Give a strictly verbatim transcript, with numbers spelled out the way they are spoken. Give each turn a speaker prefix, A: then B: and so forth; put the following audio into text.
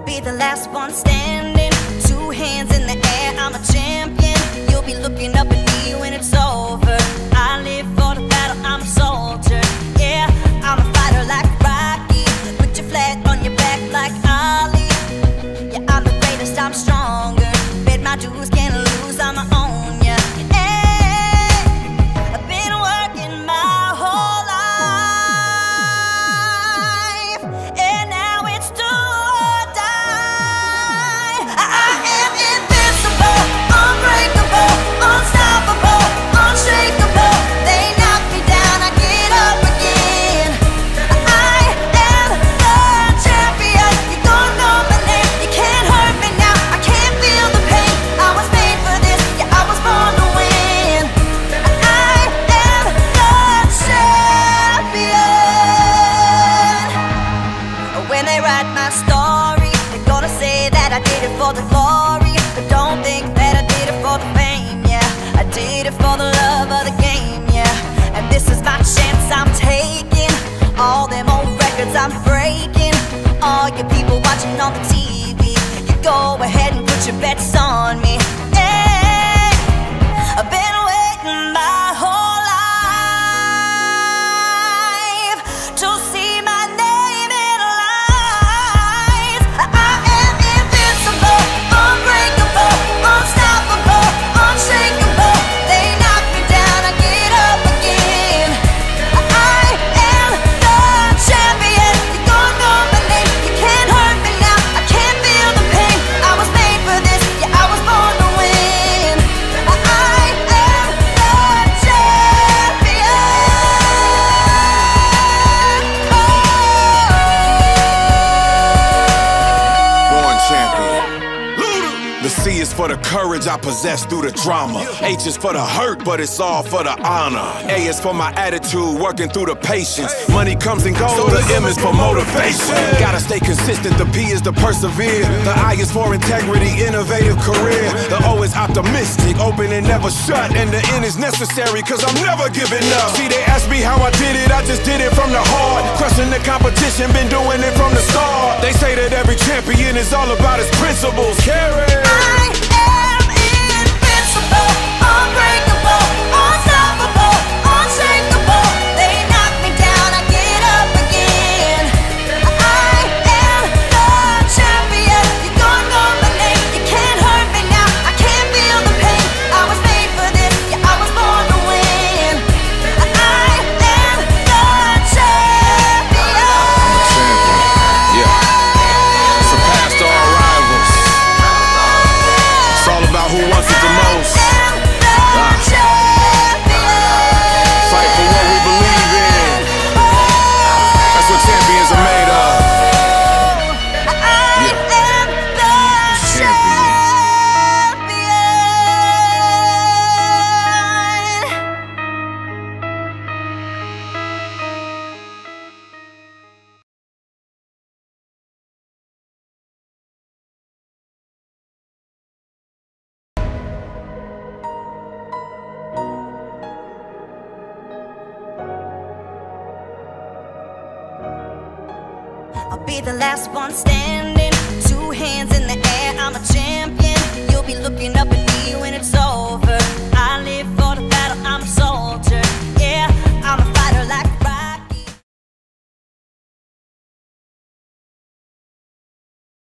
A: be the last one standing. Two hands in the air, I'm a champion. You'll be looking up at me when it's over. I live for the battle, I'm a soldier. Yeah, I'm a fighter like Rocky. Put your flag on your back like Ali. Yeah, I'm the greatest, I'm stronger. Bet my dues, can't lose, I'ma own ya. Hey, I've been working my whole life, and now it's do or die. I am invincible, unbreakable, unstoppable, unshakable. They knock me down, I get up again. I am the champion. You don't know my name, you can't hurt me now. I can't feel the pain. I was made for this, yeah, I was born to win. I am the champion. When they write my story, they're gonna say that I did it for the glory. But don't think that I did it for the fame, yeah. I did it for the love of the game, yeah. And this is my chance I'm taking. All them old records I'm breaking. All you people watching on the T V, you go ahead and put your bets on me. Hey, I've been waiting my whole life to see my name in lights. I am invincible, unbreakable, unstoppable, unshakable. They knock me down, I get up again. I am the champion. You don't know my name, you can't hurt me now. I can't feel the pain. I was made for this, yeah, I was born to win. I am the champion.
B: Born champion. The C is for the courage I possess through the drama. H is for the hurt, but it's all for the honor. A is for my attitude, working through the patience. Money comes and goes, so the M is for motivation. Gotta stay consistent, the P is to persevere. The I is for integrity, innovative career. The O is optimistic, open and never shut. And the N is necessary, cause I'm never giving up. See, they ask me how I did it, I just did it from the heart. Crushing the competition, been doing it from the start. They say that every champion is all about his principles. Carry.
A: I am invincible, unbreakable, unstoppable, unshakable. They knock me down, I get up again. I am the champion. You don't know my name, you can't hurt me now. I can't feel the pain. I was made for this, yeah, I was born to win. I am the champion.
B: Yeah. Surpassed all rivals. It's all about who wants it the most. Fight for what we believe in. That's what champions are made of. Yeah. Champion.
A: I'll be the last one standing. Two hands in the air, I'm a champion. You'll be looking up at me when it's over.